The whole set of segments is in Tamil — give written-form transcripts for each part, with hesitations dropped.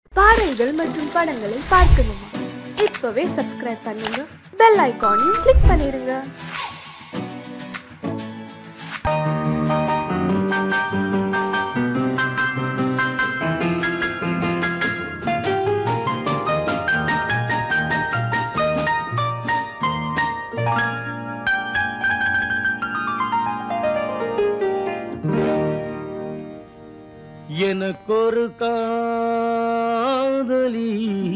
பாடல்கள் மற்றும் படங்களை பார்க்கணுமா? இப்பவே சப்ஸ்கிரைப் பண்ணுங்க, பெல் ஐகானையும் கிளிக் பண்ணிருங்க. எனக்கொரு காதலி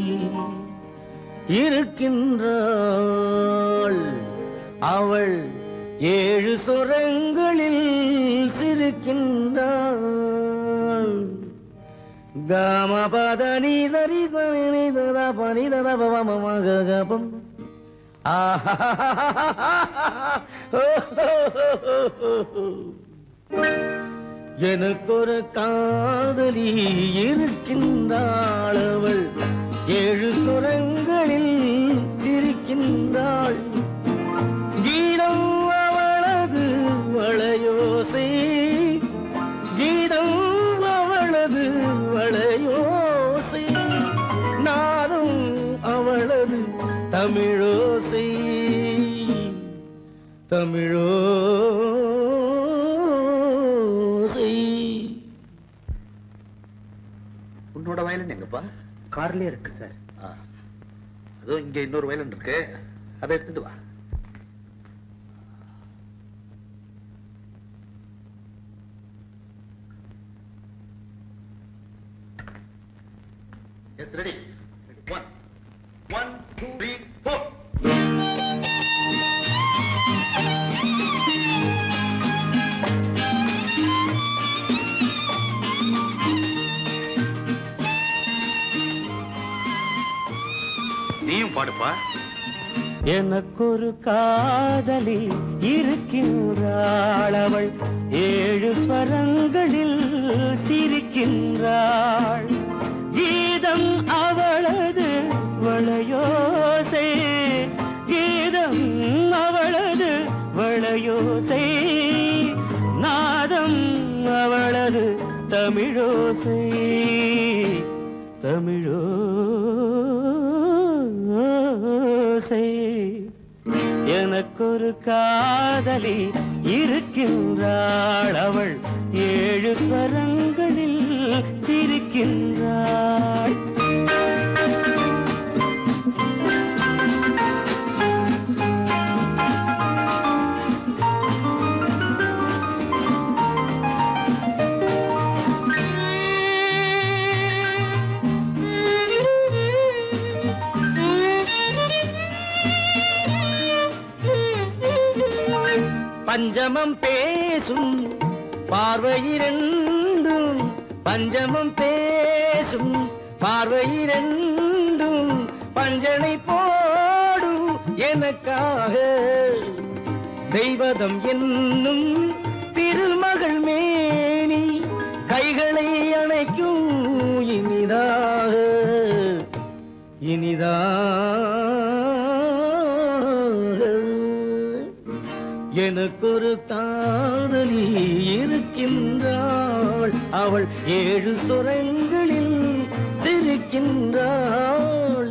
இருக்கின்றாள், அவள் 7 சுரங்களில் சிரிக்கின்றாள். காமபதனி சரி சரி ததா பனி ததா பவமகபம் ஆஹா. எனக்கொரு காதலி இருக்கின்றாள், அவள் 7 சுரங்களில் சிரிக்கின்றாள். கீதம் அவளது வளையோசை, கீதம் அவளது வளையோசை, நாதம் அவளது தமிழோசை, தமிழோ உன்னோட வயலன் எங்கப்பா? கார்லயே இருக்கு சார். அதுவும் இங்க இன்னொரு வயலன் இருக்கு, அதை எடுத்துட்டு வா. Yes, ready. 1 2 3 4. நீயும் பாடுப்பா. எனக்கொரு காதலி இருக்கின்றாள், அவள் 7 ஸ்வரங்களில் சிரிக்கின்றாள். கீதம் அவளது வளையோசை, கீதம் அவளது வளையோசை, நாதம் அவளது தமிழோசை, தமிழோசை. எனக்கொரு காதலி இருக்கின்றாள், அவள் 7 ஸ்வரங்களில் சிரிக்கின்றாள். பஞ்சமம் பேசும் பார்வையிரண்டும், பஞ்சமம் பேசும் பார்வையிரண்டும், பஞ்சனை போடும் எனக்காக. தெய்வதம் என்னும் திருமகள் மேனி கைகளை அணைக்கும் இனிதாக, இனிதாக. எனக்கொரு காதலி இருக்கின்றாள், அவள் 7 சுரங்களில் சிரிக்கின்றாள்.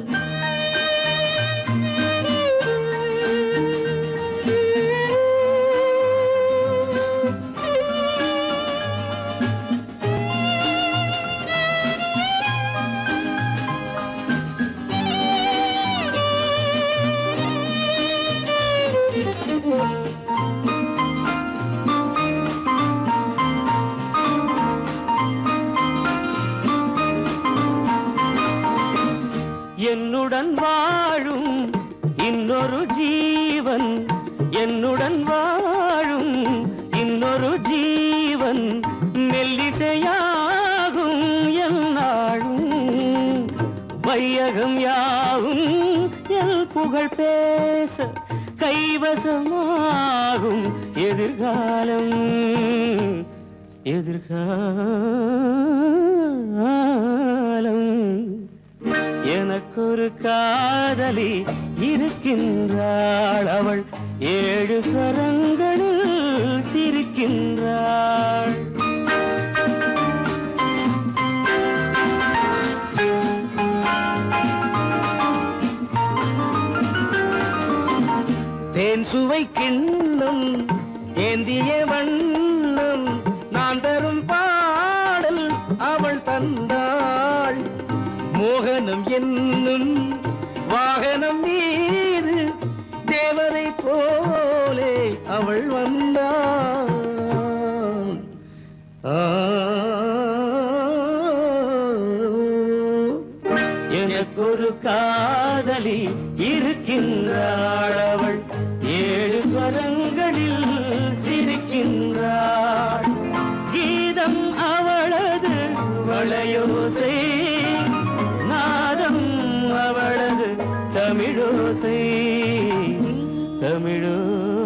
என்னுடன் வாழும் இன்னொரு ஜீவன், என்னுடன் வாழும் இன்னொரு ஜீவன், மெல்லிசையாகும் என்னாலும், வையகம் யாவும் என் புகழ் பேச கைவசமாகும் எதிர்காலம், எதிர்காலம். எனக்கொரு காதலி இருக்கின்றாள், அவள் 7 ஸ்வரங்களில் சிரிக்கின்றாள். சுவை கிண்ணம் ஏந்திய வண்ணம் நான் தரும் பாடல் அவள் தந்தாள். மோகனம் என்னும் வாகனம் மீது தேவரை போலே அவள் வந்தாள். எனக்கொரு காதலி இருக்கின்றாள். அவள் 7 ஸ்வரங்களில் சிரிக்கின்றாள். கீதம் அவளது வளையோசை, நாதம் அவளது தமிழோசை. தமிழோசை.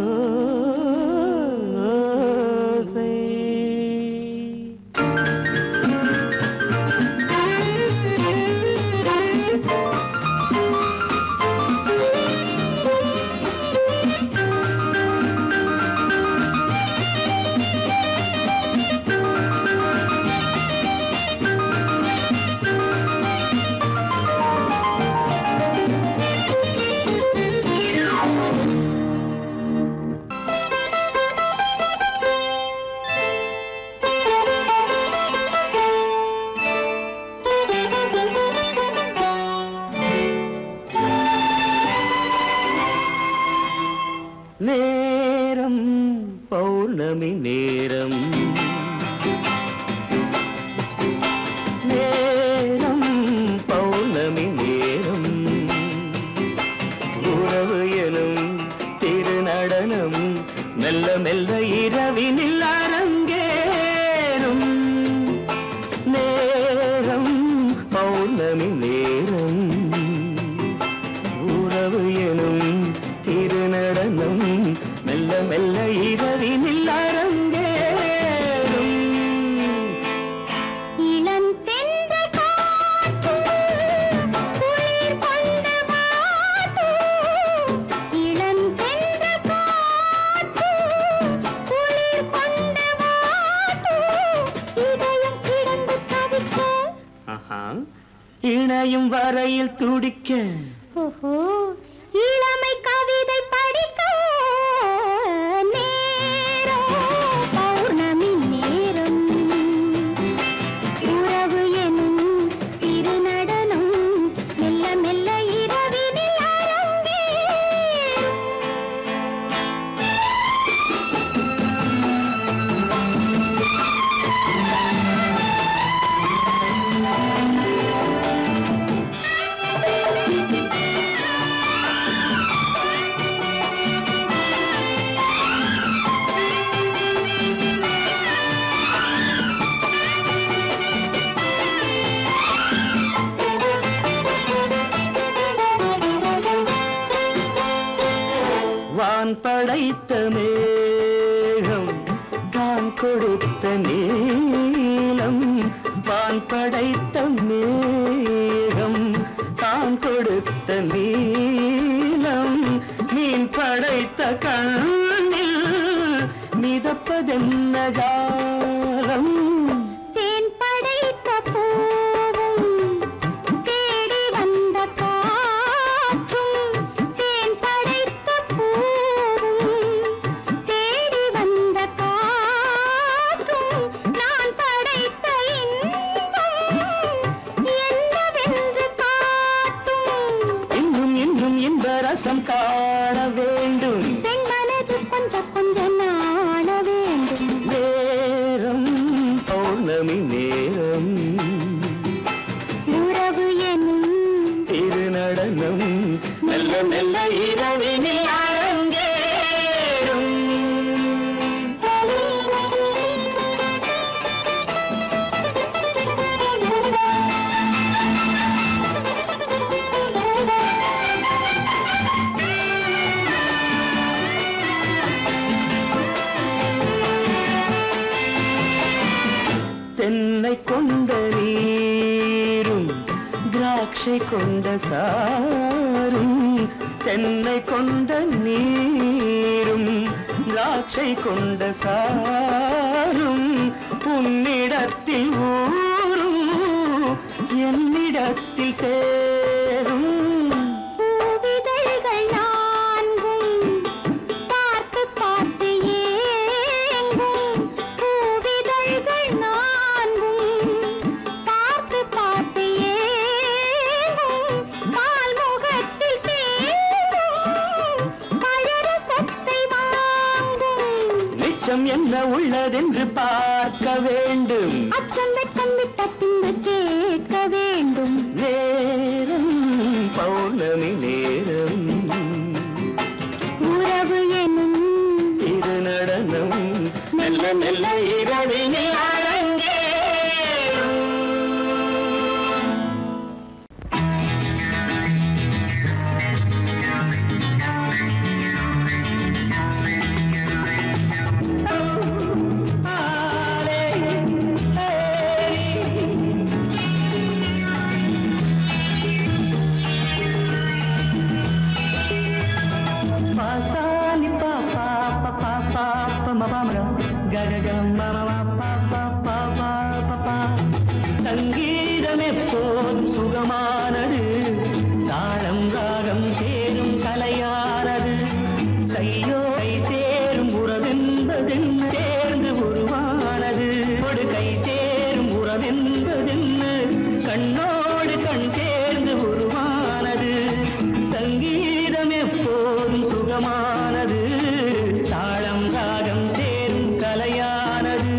நேரம் பௌர்ணமி நேரம், நேரம் பௌர்ணமி நேரம். உறவு எனும் திருநடனம் மெல்ல மெல்ல இரவினில் அரங்கேறும். நேரம் பௌர்ணமி நேரம், உறவு எனும் திருநடனம் மெல்ல மெல்ல இரவினில் அரங்கேறும். இளம் தென்றல் காற்றும் குளிர் கொண்ட வாட்டும், இளம் தென்றல் காற்றும் குளிர் கொண்ட வாட்டும், இதயம் கிடந்து தவிக்க, இணையும் வரையில் துடிக்க. ஓஹோ, இளமை கவிதை படிக்க. நேரம் பௌர்ணமி நேரம், உறவு எனும் திருநடனம் மெல்ல மெல்ல இரவினில் அரங்கேறும். வான் படைத்த மேகம் தான் கொடுத்த நீலம். வான் படைத்த மேகம் தான் கொடுத்த நீலம். மீன் படைத்த கண்ணில் மிதப்பதென்ன ஜாலம். தேன் படைத்த பூவும் தேடி வந்த காற்றும், தேன் படைத்த பூவும் தேடி வந்த காற்றும், நான் படைத்த இன்பம் என்னவென்று காட்டும். இன்னும் இன்னும் இன்ப ரசம் காண வேண்டும். பெண் மனது கொஞ்சம் கொஞ்சம் நாண வேண்டும். நேரம் பௌர்ணமி நேரம், உறவு எனும் திருநடனம் மெல்ல மெல்ல இரவினில் அரங்கேறும். தென்னை கொண்ட நீரும் திராட்சை கொண்ட சாரும், தென்னை கொண்ட நீரும் திராட்சை கொண்ட சாரும், உன்னிடத்தில் ஊரும் என்னிடத்தில் சேரும். பூவிதழ்கள் நான்கும் உள்ளதென்று பார்க்க வேண்டும். அச்சம் வெட்கம் விட்ட பின்பு கேட்க வேண்டும். நேரம் பௌர்ணமி நேரம், உறவு எனும் இரு நடனம் மெல்ல மெல்ல இரவினில் அரங்கே. சங்கீதம் எப்போதும் சுகமானது, தாளம் ராகம் சேரும் கலையானது. கையோ கை சேரும் உறவென்பதென்ன சேர்ந்து உருவானது. ஒரு கை சேரும் உறவென்பதென்ன கண்ணோடு கண் சேர்ந்து உருவானது. சங்கீதம் எப்போதும் சுகமானது, தாளம் ராகம் சேரும் கலையானது.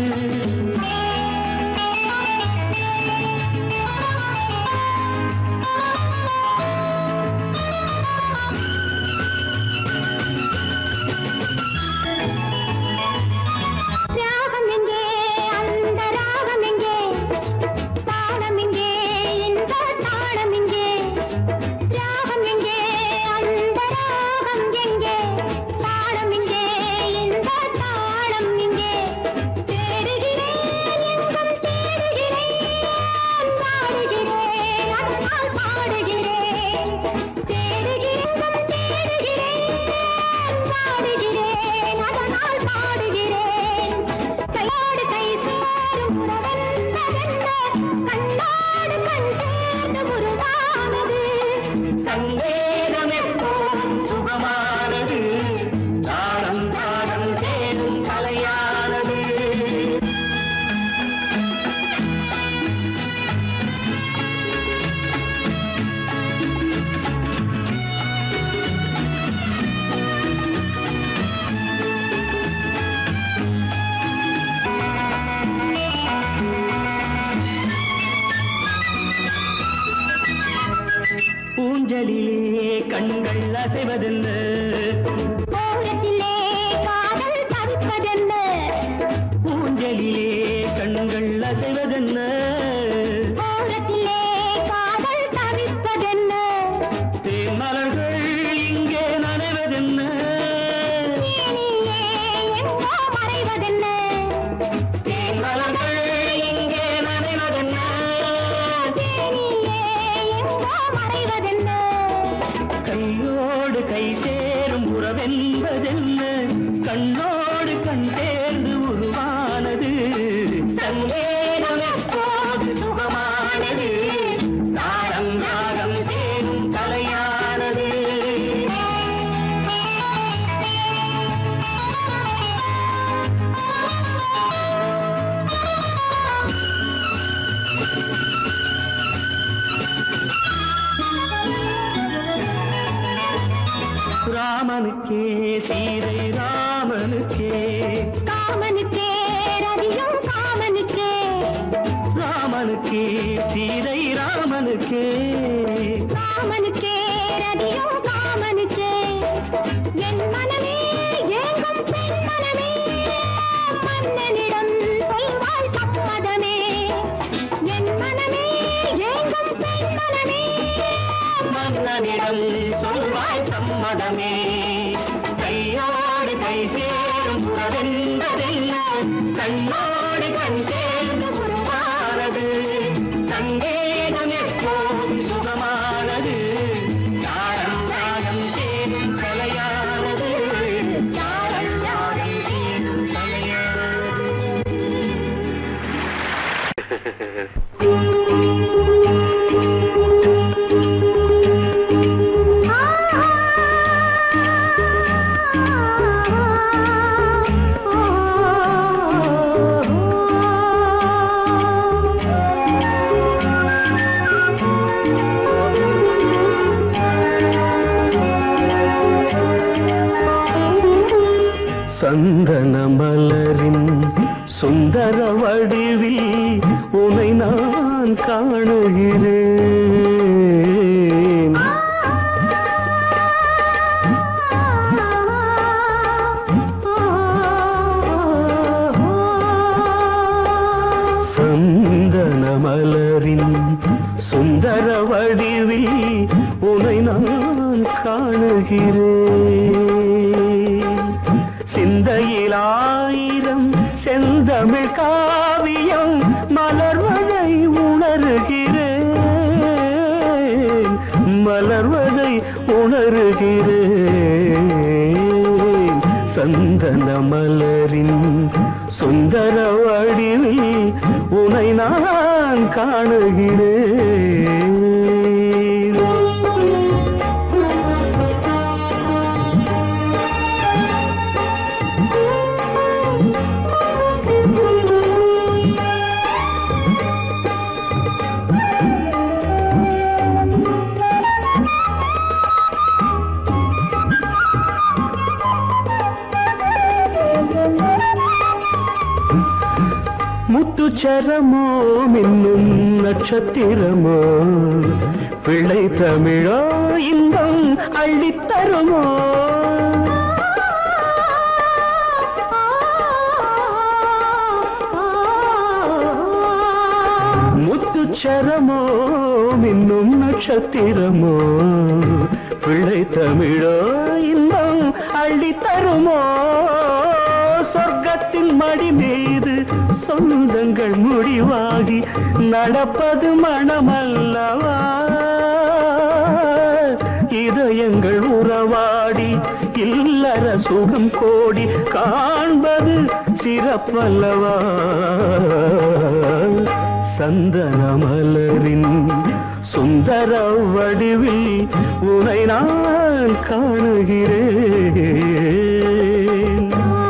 ராகம் எங்கே, அந்த ராகம் எங்கே, தாளம் எங்கே, இந்த தாளம் எங்கே. ராகம் எங்கே, அந்த ராகம் எங்கே, தாளம் எங்கே, இந்த தாளம் எங்கே. தேடுகிறேன், எங்கும் தேடுகிறேன், பாடுகிறேன், அதனால் பாடுகிறேன். தேடுகிறேன், தேடுகிறேன், பாடுகிறேன், அதனால் பாடுகிறேன். கையோடு கை சேரும் உறவென்பதென்ன, கண்ணோடு கண் சேர்ந்து உருவானது. சங்கீதம் எப்போதும் சுகமானது, தாளம் தாளம் சேரும் கலையானது. ஊஞ்சலிலே கண்கள் அசைவதென்ன, ஓரத்திலே காதல் தவிப்பதென்ன. ஊஞ்சலிலே கண்கள் அசைவதென்ன. ஓரத்திலே காதல் தவிப்பதென்ன. தேன்மலர்கள் இங்கே நனைவதென்ன. தேனியே எங்கோ மறைவதென்ன. தேன்மலர்கள் இங்கே நனைவதென்ன. தேனியே எங்கோ மறைவதென்ன. கையோடு கை சேரும் உறவென்பதென்ன, கண்ணோடு கண் சேர்ந்து உருவானது. சங்கீதம் எப்போதும் சுகமானது, தாளம் ராகம் சேரும் கலையானது. ராமனுக்கே சீதை ராமனுக்கே, காமனுக்கே ரதியும் காமனுக்கே. ராமனுக்கே சீதை ராமனுக்கே. காமனுக்கே ரதியும் காமனுக்கே. என் மனமே ஏங்கும் பெண் மனமே, மன்னனிடம் சொல்வாய் சம்மதமே. என் மனமே ஏங்கும் பெண் மனமே, மன்னனிடம் சொல்வாய் சம்மதமே. கையோடு கை சேரும் உறவென்பதென்ன, கண்ணோடு கண் சேர்ந்து உருவானது. சங்கீதம் எப்போதும் சுகமானது, தாளம் ராகம் சேரும் கலையானது. தாளம் ராகம் சேரும் கலையானது. சந்தன மலரின் சுந்தர வடிவில் உனை நான் காணுகிறேன். சந்தன மலரின் சுந்தர வடிவில் உனை நான் காணுகிறேன். சிந்தையில் ஆயிரம் செந்தமிழ் காவியம் மலர்வதை உணர்கிறேன், மலர்வதை உணர்கிறேன். சந்தன மலரின் சுந்தர வடிவில் உனை நான் காணுகிறேன். முத்துச்சரமோ மின்னும் நட்சத்திரமோ பிள்ளை தமிழோ இன்பம் அள்ளித்தருமோ. முத்துச்சரமோ மின்னும் நட்சத்திரமோ பிள்ளை தமிழோ இன்பம் அள்ளித்தருமோ. சொர்க்கத்தின் மடி மீது சொந்தங்கள் முடிவாகி நடப்பது மனமல்லவா. இதயங்கள் உறவாடி இல்லற சுகம் கோடி காண்பது சிறப்பல்லவா. சந்தன மலரின் சுந்தர வடிவில் உனை நான் காணுகிறேன்.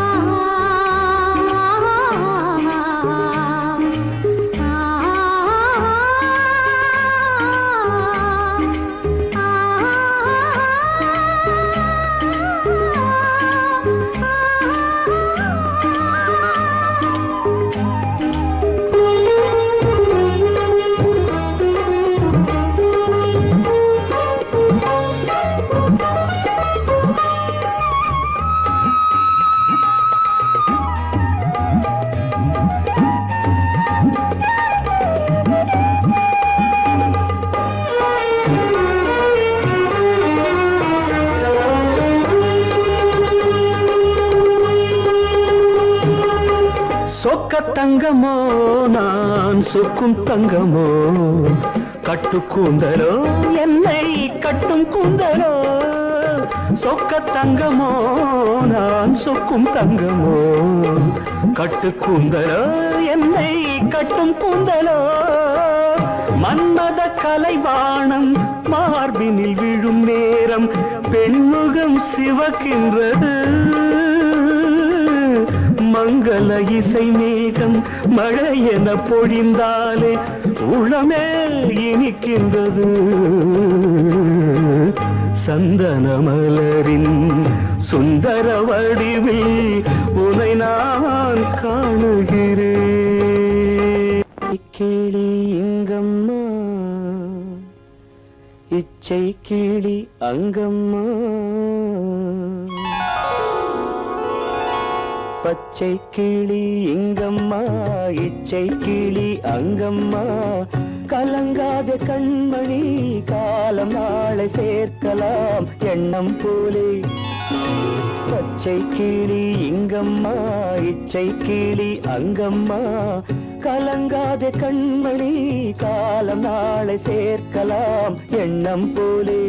சொக்க தங்கமோ நான் சொக்கும் தங்கமோ கட்டு கூந்தலோ என்னை கட்டும் கூந்தலோ. சொக்க தங்கமோ நான் சொக்கும் தங்கமோ கட்டு கூந்தலோ என்னை கட்டும் கூந்தலோ. மன்மத கலைவாணம் மார்பினில் விழும் நேரம் பெண்முகம் சிவக்கின்றது. மங்கள இசை மேகம் மழை என பொழிந்தாலே உளமே இனிக்கின்றது. சந்தன மலரின் சுந்தர வடிவில் உனை நான் காணுகிறேன். கிளி இங்கம்மா இச்சை கிளி அங்கம்மா பச்சை கிளி இங்கம்மா இச்சை கிளி அங்கம்மா. கலங்காத கண்மணி காலம் நாளை சேர்க்கலாம் எண்ணம் போலே. பச்சை கிளி இங்கம்மா இச்சை கிளி அங்கம்மா. கலங்காத கண்மணி காலம் நாளை சேர்க்கலாம் எண்ணம் போலே.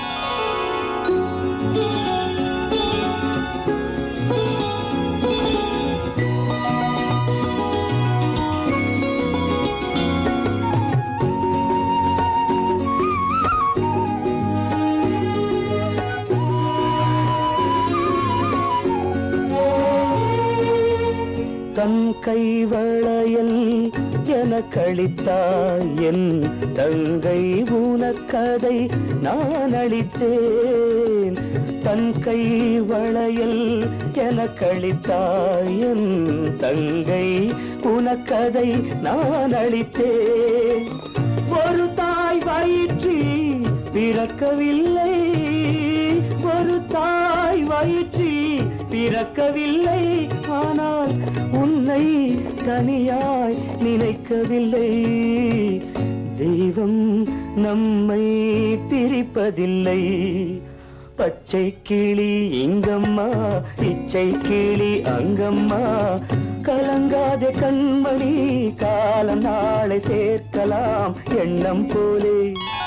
தன் கைவளையல் எனக்களித்தாய் என் தங்கை உன உனக்கதை நான் அளித்தேன். தன் கை வளையல் எனக்களித்தாய் என் தங்கை, உனக்கதை நான் அளித்தேன். ஒரு தாய் வயிற்றில் பிறக்கவில்லை, ஒரு தாய் வயிற்றில் பிறக்கவில்லை, ஆனால் உன்னை தனியாய் நினைக்கவில்லை. தெய்வம் நம்மை பிரிப்பதில்லை. பச்சை கிளி இங்கம்மா, இச்சை கிளி அங்கம்மா, கலங்காதே கண்மணி, காலம் நாளை சேர்க்கலாம் எண்ணம் போலே.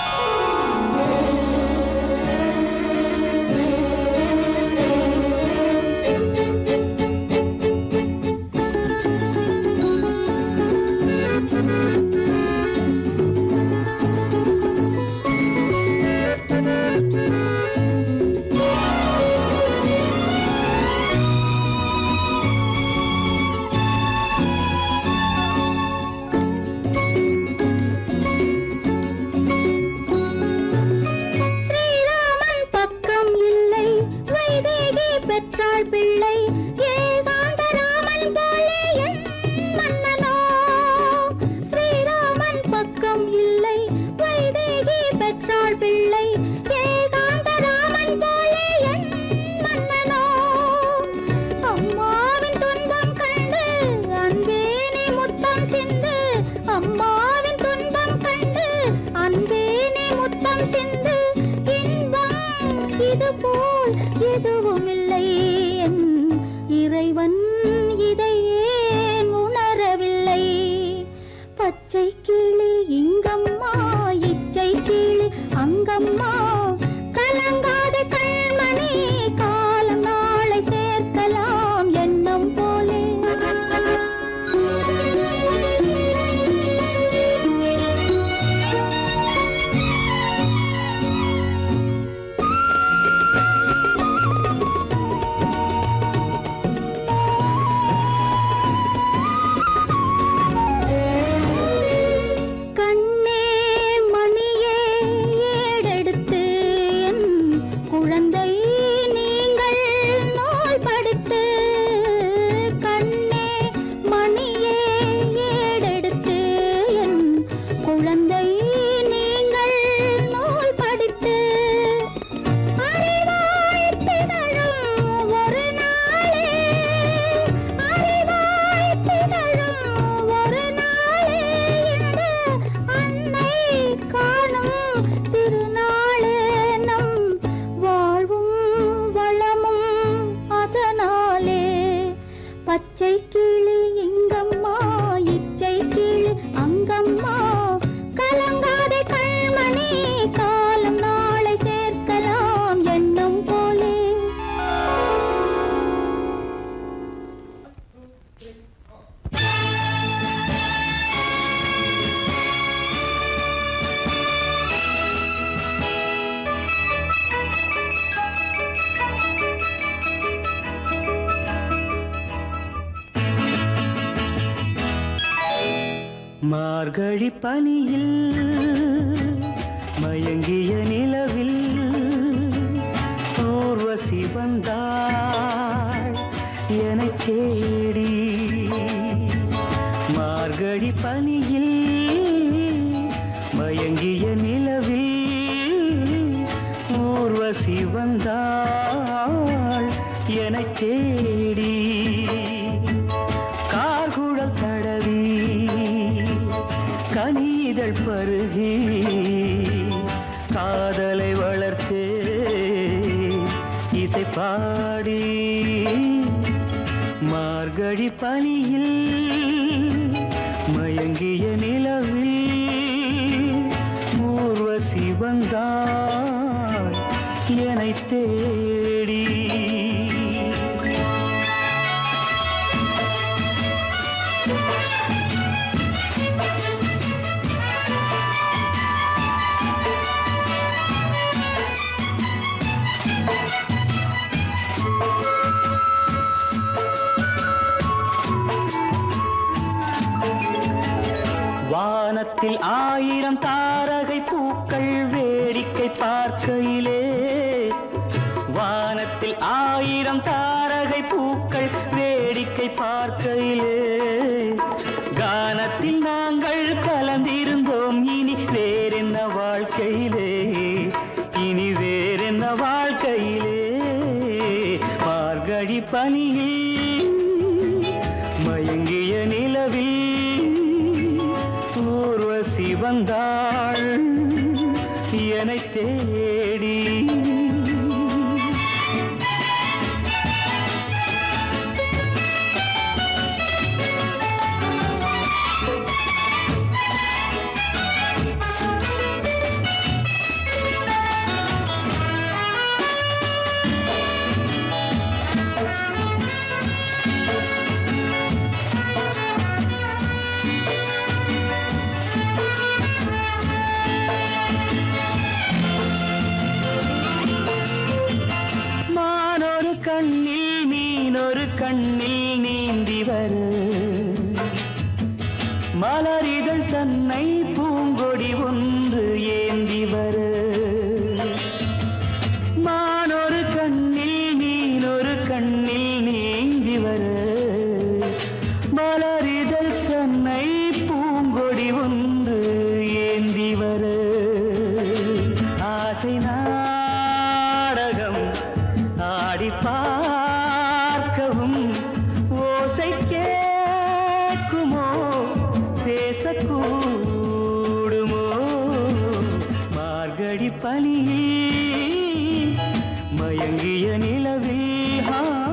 மார்கழி பனியில் மயங்கிய நிலவில் ஊர்வசி வந்தாள் என்னைத் தேடி. மார்கழி பனியில் மயங்கிய நிலவில் ஊர்வசி வந்தாள் என்னைத் தேடி. கார்குழல் தடவி கனிதழ் பருகி காதலை வளர்த்தே இசை பாடி. மார்கழி பனியில் மயங்கிய நிலவில் ஊர்வசி வந்தாள் என்னைத் தேடி. வானத்தில் 1000 தாரகை பூ பூக்கள் வேடிக்கை பார்க்கையிலே வானத்தில் 1000 தாரகை பூக்கள் வேடிக்கை பார்க்கையிலே கானத்தில் நாங்கள் கலந்திருந்தோம் இனி வேறென்ன வாழ்க்கையிலே இனி வேறென்ன வாழ்க்கையிலே மார்கழி பனியில் மயங்கிய நிலவில் ஊர்வசி வந்தாள் என்னை தேடி கண்ணில் மீனொரு கண்ணில் நீந்தி வரு மலரிதழ் தன்னை பூங்கொடி ஒன்று ஏந்தி வரு மானொரு கண்ணில் மீனொரு கண்ணில் நீந்தி வரு மலரிதழ் தன்னை பூங்கொடி ஒன்று ஏந்தி வரு ஆசை நாடகம் ஆடி பார்க்கவும் ஓசை கேட்குமோ பேசக்கூடுமோ மார்கழி பனியில் மயங்கிய நிலவில்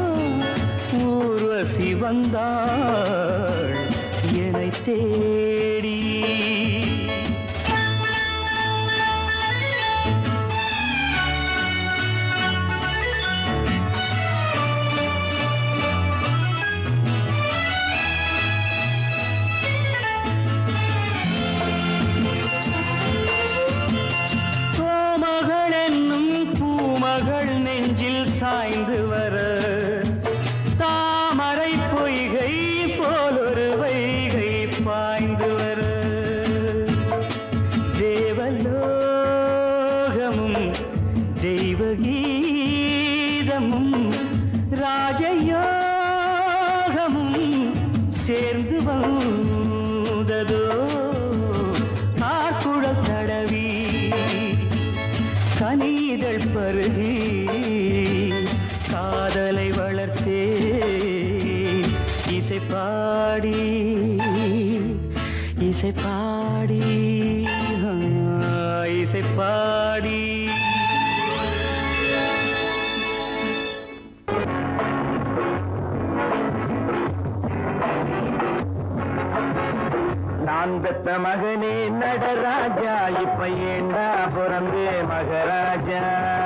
ஊர்வசி வந்தாள் என்னை தேடி நெஞ்சில் சாய்ந்து வர தாமரை பொய்கை போலொரு வைகை பாய்ந்து வர தேவலோகமும் தெய்வகீதமும் ராஜயோகமும் சேர்ந்து வந்ததோ காக்குழல் தடவி கனிதழ் பருகி காதலை வளர்த்தே இசை பாடி இசை பாடி இசை பாடி நான் பெத்த மகனே நடராஜா இப்ப ஏண்டா பிறந்தே மகராஜா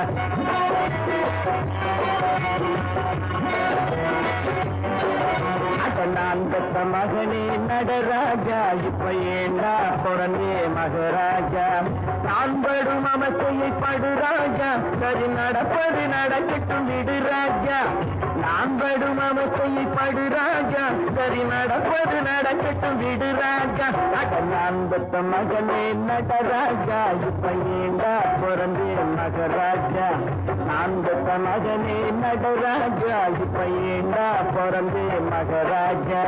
நான் பெத்த மகனே நடராஜா இப்ப ஏண்டா பிறந்தே மகராஜா நான் படும் அமத்தையை படு ராஜா சரி நடப்பது நடக்கட்டும் விடு ராஜா நான் படும் அமத்தையை படு ராஜா சரி நடப்பது நடக்கட்டும் விடு ராஜா நான் பெத்த மகனே நடராஜா இப்ப ஏண்டா பிறந்தே மகராஜா நான் பெத்த மகனே நடராஜா இப்ப ஏண்டா பிறந்தே மகராஜா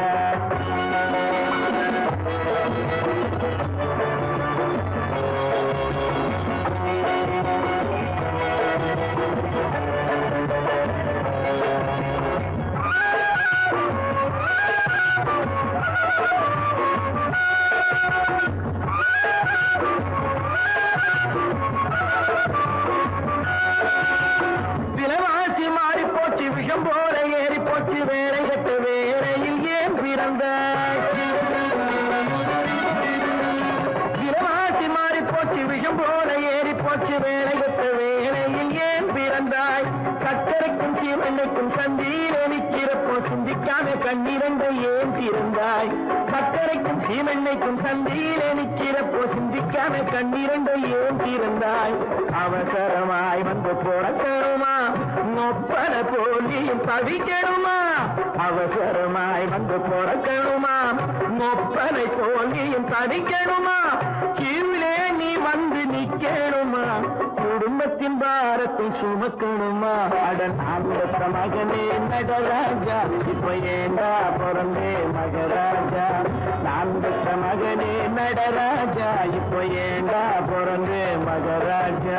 விலைவாசி மாறி போச்சு விஷம் போல ஏறி போச்சு வேலை கட்ட வேலையில் ஏன் பிறந்தாய் விலைவாசி மாறி போச்சு விஷம் போல ஏறி போச்சு வேலை கட்ட வேலையில் ஏன் பிறந்தாய் கத்தரைக்கும் சீமண்ணைக்கும் சந்தியிலே நிற்கிறப்போ சிந்திக்காம கண்ணிரண்டை ஏன் திறந்தாய் கத்தரைக்கும் சீமண்ணைக்கும் சந்தியிலே நிற்கிறப்போ சிந்திக்காம கண்ணிரண்டை ஏன் திறந்தாய் அவசரமாய் வந்து பிறக்கணுமா நொப்பன போலியும் தவிக்கணுமா அவசரமாய் வந்து பிறக்கணுமா நொப்பனை போலியும் தவிக்கணுமா கீழே நீ வந்து நிக்க குடும்பத்தின் பாரத்தை சுமக்கணுமா அட நான் பெற்ற மகனே நடராஜா இப்ப ஏண்டா பிறந்தே மகராஜா நான் பெற்ற மகனே நடராஜா இப்ப ஏண்டா பிறந்தே மகராஜா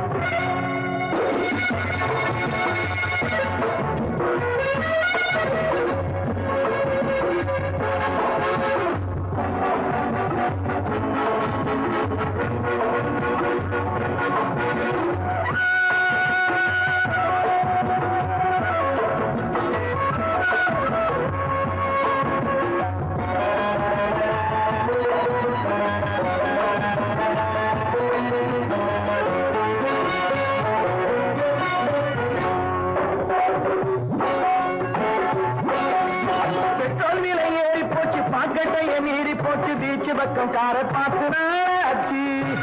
பக்கம் கார பார்த்து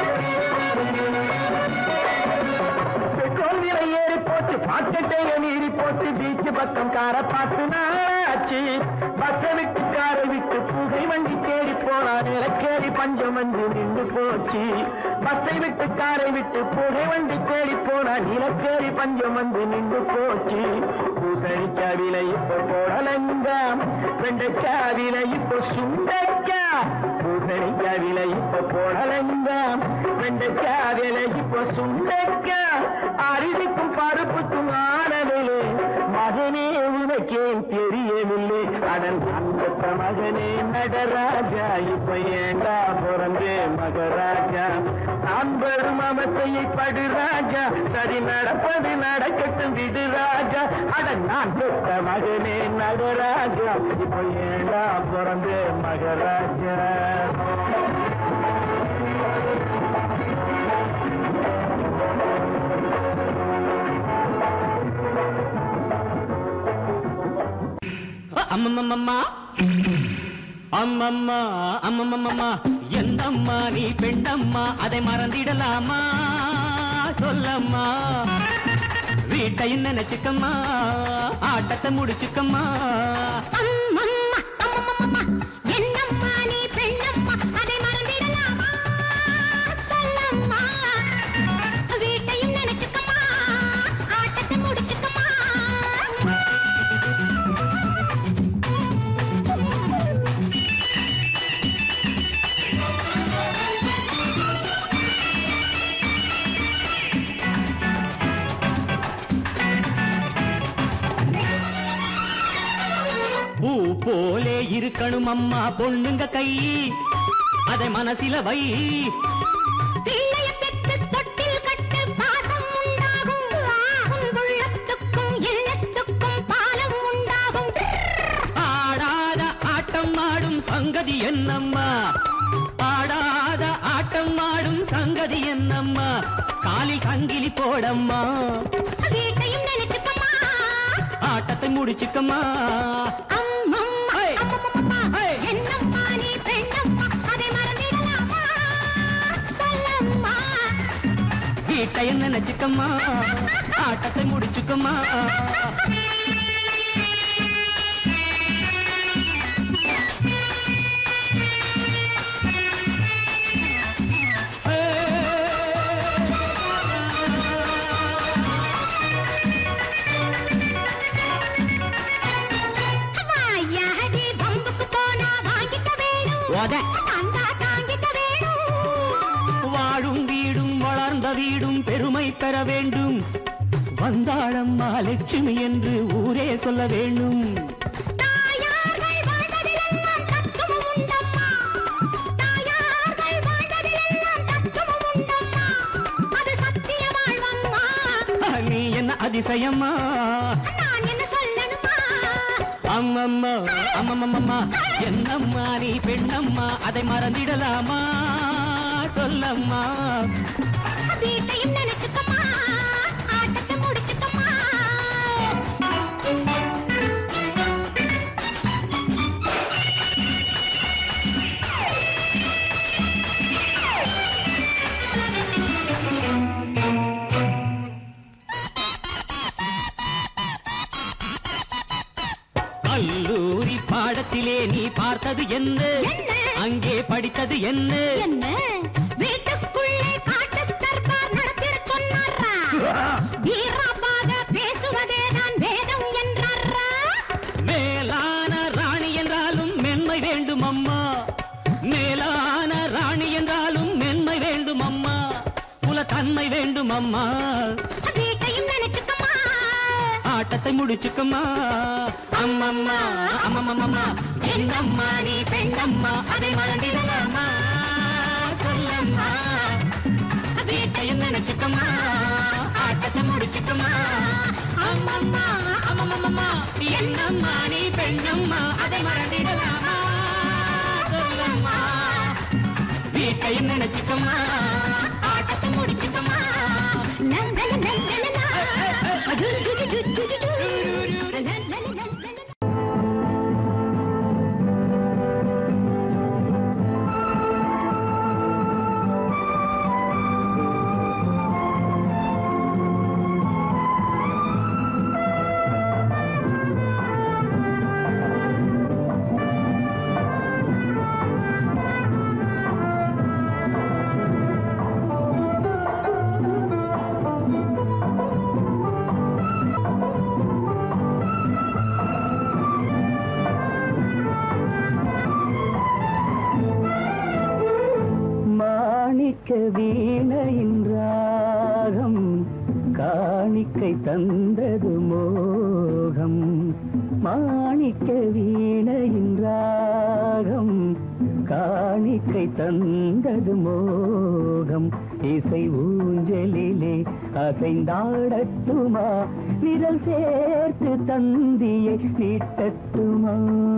பெட்ரோல் விலை ஏறி போச்சு பாக்கெட்டைய மீறி போச்சு பீச்சு பக்கம் கார பார்த்து நாளாச்சு பஸ்ஸை விட்டு காரை விட்டு புகை வண்டி தேடி போனா நிலக்கேறி பஞ்சம் வந்து நின்று போச்சு பஸ்ஸை விட்டு காரை விட்டு புகை வண்டி தேடி போனா நிலக்கேறி பஞ்சம் வந்து நின்று போச்சு பூசணிக்காய் விலை இப்ப போடலங்க வெண்டைக்காய் விலை இப்ப சுண்டைக்கா பூசணிக்காய் விலை இப்ப போடலங்க வெண்டைக்காய் விலை இப்ப சுண்டைக்கா அரிசிக்கும் பருப்புக்கும் ஆனவில்லை மகனே உனக்கே தெரியவில்லை அதன் அந்த மகனே நடராஜா இப்ப ஏண்டா பிறந்தே மகராஜா நான் வரும் அமத்தையை படு ராஜா சரி நடப்பது நடக்கட்டும் விடு ராஜா அதன் நான் பெற்ற மகனே நடராஜா இப்ப ஏண்டா பிறந்தே மகராஜா அம்மம்மம்மா அம்மம்மா அம்மம்மம்மா எந்தம்மா நீ பெண்ணம்மா அதை மறந்திடலாமா சொல்லம்மா வீட்டையும் நினைச்சுக்கம்மா ஆட்டத்தை முடிச்சுக்கம்மா அம்மம்மா அம்மம்மா என்னம்மா நீ பெண்ணம்மா அதை மறந்திடலாமா சொல்லம்மா வீட்டையும் நினைச்சுக்கம்மா ஆட்டத்தை முடிச்சுக்கம்மா பூ போலே இருக்கணும் அம்மா பொண்ணுங்க கை அதை மனசில வை பிள்ளைய பெற்று தொட்டில் கட்டு பாசம் உண்டாகும் உள்ளத்துக்கும் இல்லத்துக்கும் பாலம் உண்டாகும் ஆடாத ஆட்டம் ஆடும் சங்கதி என்னம்மா ஆடாத ஆட்டம் ஆடும் சங்கதி என்னம்மா காலில் சங்கிலி போடம்மா வீட்டையும் நினைச்சுக்கம்மா ஆட்டத்தை முடிச்சுக்கம்மா அம்மம்மா அம்மம்மா என்னம்மா நீ பெண்ணம்மா அதை மறந்திடலாமா சொல்லம்மா வீட்டையும் நினைச்சுக்கம்மா ஆட்டத்தை முடிச்சுக்கம்மா வாயாடி பம்புக்கு போனா வாங்கிக்க வேணும் தந்தா தாங்கிக்க வேணும் வாழும் வீடும் வளர்ந்த வீடும் பெருமை பெற வேண்டும் வந்தாளம்மா லட்சுமி என்று ஊரே சொல்ல வேண்டும் தாயார்கள் வாழ்ந்ததிலெல்லாம் தத்துவம் உண்டம்மா தாயார்கள் வாழ்ந்ததிலெல்லாம் தத்துவம் உண்டம்மா அது சத்திய வாழ்வம்மா நீ என்ன அதிசயம்மா நான் என்ன சொல்லணுமா அம்மம்மா அம்மம்மம்மா என்னம்மா நீ பெண்ணம்மா அதை மறந்திடலாமா சொல்லம்மா வீட்டையும் நினைச்சுக்கம்மா ஆட்டத்தை முடிச்சுக்கம்மா கல்லூரி பாடத்திலே நீ பார்த்தது என்ன அங்கே படித்தது என்ன என்ன வீட்டுக்குள்ளே காட்டு தர்பார் நடத்திட சொன்னாரா வீராப்பாக பேசுவதேதான் வேதம் என்றாரா? மேலான ராணி என்றாலும் மென்மை வேண்டும் அம்மா, மேலான ராணி என்றாலும் மென்மை வேண்டும் அம்மா, குலத்தன்மை வேண்டும் அம்மா. வீட்டையும் நினைச்சுக்கம்மா, ஆட்டத்தை முடிச்சுக்கம்மா. அம்மம்மா அம்மம்மம்மா, என்னம்மா நீ பெண்ணம்மா, அதை மறந்திடலாமா? சொல்லம்மா, வீட்டையும் நினைச்சுக்கம்மா, ஆட்டத்தை முடிச்சுக்கம்மா. அம்மம்மா அம்மம்மம்மா, என்னம்மா நீ பெண்ணம்மா, அதை மறந்திடலாமா? சொல்லம்மா, வீட்டையும் நினைச்சுக்கம்மா, ஆட்டத்தை முடிச்சுக்கம்மா. வீணையின் ராகம் காணிக்கை தந்தது மோகம், மாணிக்க வீணையின் ராகம் காணிக்கை தந்தது மோகம். இசை ஊஞ்சலிலே அசைந்தாடட்டுமா, விரல் சேர்த்து தந்தியை நீட்டட்டுமா?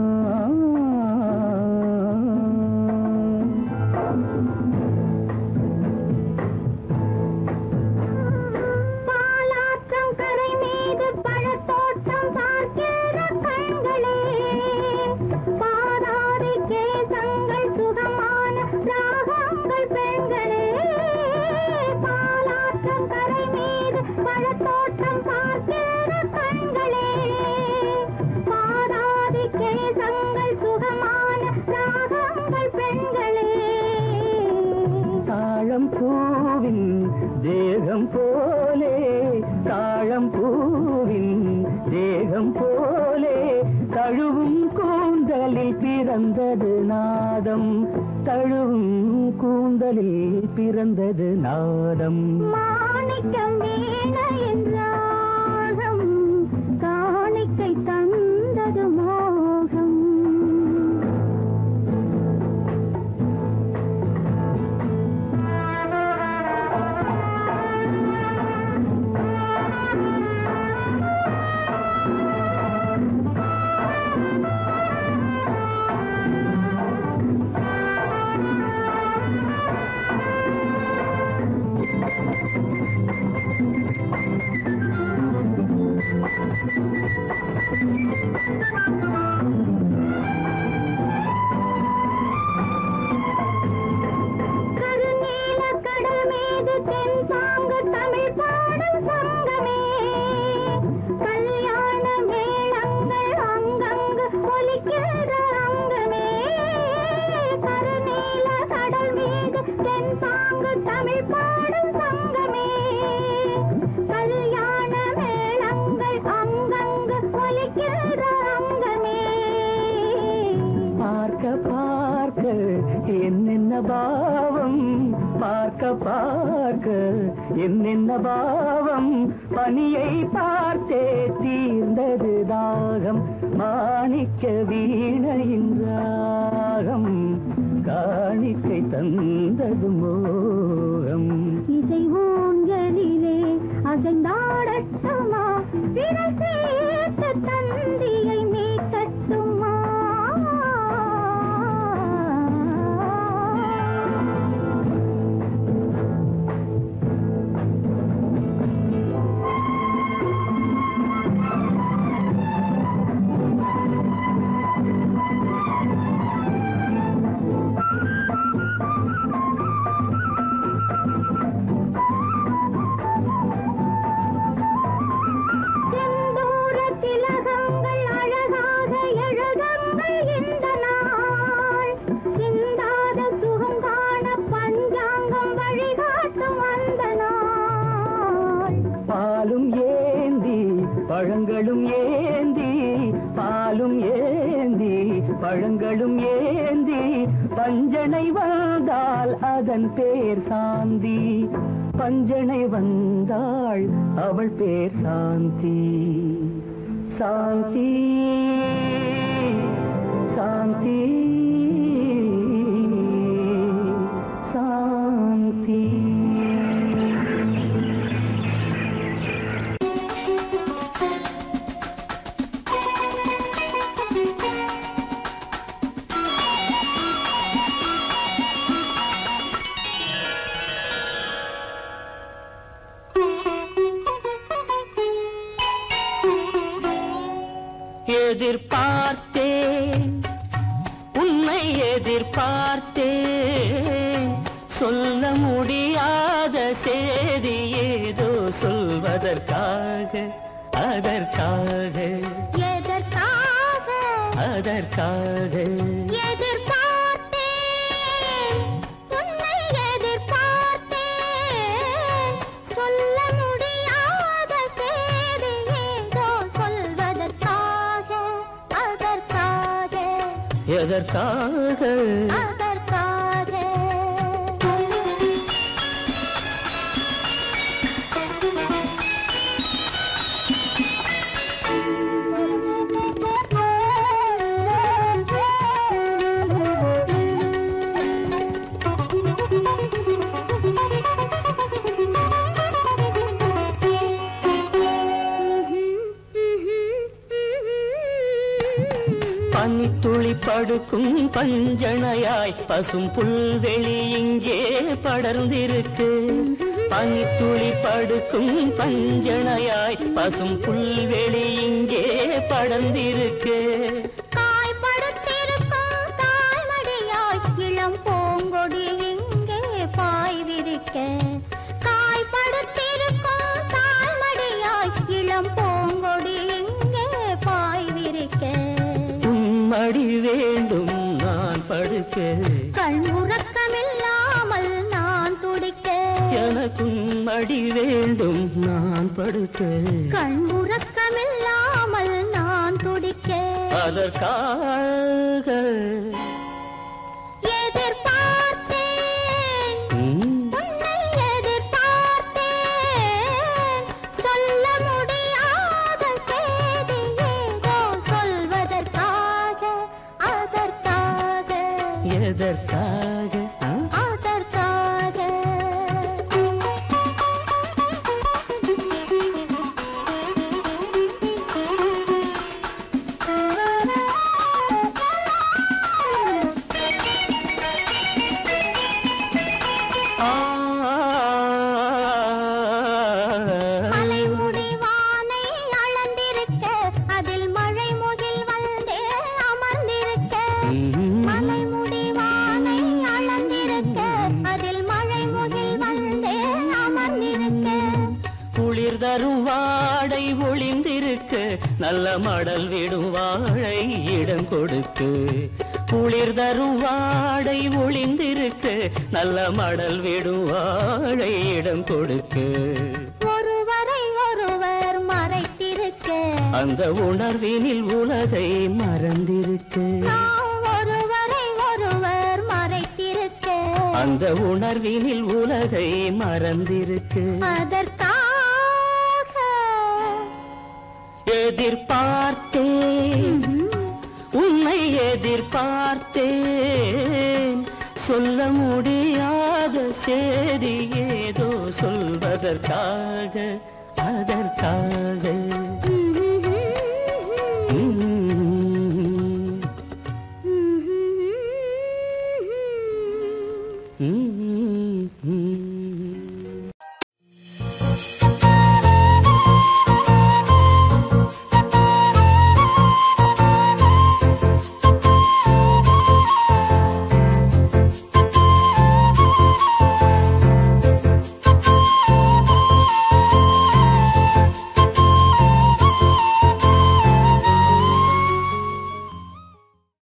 தேகம் போலே தாழம் பூவின் தேகம் போலே தழுவும் கூந்தலில் பிறந்தது நாதம், தழுவும் கூந்தலில் பிறந்தது நாதம். மாணிக்கம் வீணையின் ராகம் காணிக்கை தந்தது மோகம். என்னென்ன பாவம் பார்க்க பார்க்க, என்னென்ன பாவம் பனியை பார்த்தே தீர்ந்தது தாகம். மாணிக்க வீணையின் ராகம் காணிக்கை தந்தது மோகம். இசை ஊஞ்சலிலே அசைந்தாடட்டுமா, விரல் சேர்த்து தந்தியை மீட்டட்டுமா? பழங்களும் ஏந்தி பாலும் ஏந்தி பழங்களும் ஏந்தி பஞ்சனை வந்தாள் அதன் பேர் சாந்தி பஞ்சனை வந்தாள் அவள் பேர் சாந்தி சாந்தி சாந்தி சாந்தி எதிர்பார்த்தேன் உன்னை எதிர்பார்த்தேன் சொல்ல முடியாத செய்தி ஏதோ சொல்வதற்காக அதற்காக எதற்காக அதற்காக எதிர்பார்த்தேன் உன்னை எதிர்பார்த்தேன் சொல்ல முடியாத செய்தி ஏதோ சொல்வதற்காக அதற்காக எதற்காக அதற்காக பனித்துளி படுக்கும் பஞ்சனையாய் பசும் புல்வெளி இங்கே படர்ந்திருக்கு பனித்துளி படுக்கும் பஞ்சனையாய் பசும் புல்வெளி இங்கே படர்ந்திருக்கு காய்படுத்திருக்கும் தாய்மடியாய் இளம் பூங்கொடி இங்கே பாய் விரிக்க காய்படுத்திருக்கும் தாய்மடியாய் இளம் பூங்கொடி இங்கே பாய் விரிக்க மடி வேண்டும் நான் படுக்க கண் உறக்கமில்லாமல் நான் துடிக்க எனக்கும் மடி வேண்டும் நான் படுக்க கண் உறக்கமில்லாமல் நான் துடிக்க அதற்காக எதிர்பார்த்தேன் உன்னை எதிர்பார்த்தேன் சொல்ல முடியாத செய்தி ஏதோ சொல்வதற்காக அதற்காக எதற்காக அதற்காக மலைமுடி வானை அளந்திருக்க அதில் மழை முகில் வந்தே அமர்ந்திருக்க மலைமுடி வானை அளந்திருக்க அதில் மழை முகில் வந்தே அமர்ந்திருக்க குளிர் தரும் வாடை ஒளிந்திருக்கு நல்ல மடல் விடும் வாழை இடம் கொடுத்து குளிர் தரும் வாடை ஒளிந்திருக்கு நல்ல மடல் விடும் வாழை இடம் கொடுத்து ஒருவரை ஒருவர் மறைத்திருக்க அந்த உணர்வினில் உலகை மறந்திருக்கு நாம் ஒருவரை ஒருவர் மறைத்திருக்க அந்த உணர்வினில் உலகை மறந்திருக்கு அதற்காக எதிர்பார்த்தேன் உன்னை எதிர்பார்த்தேன் சொல்ல முடியாத செய்தி ஏதோ சொல்வதற்காக அதற்காக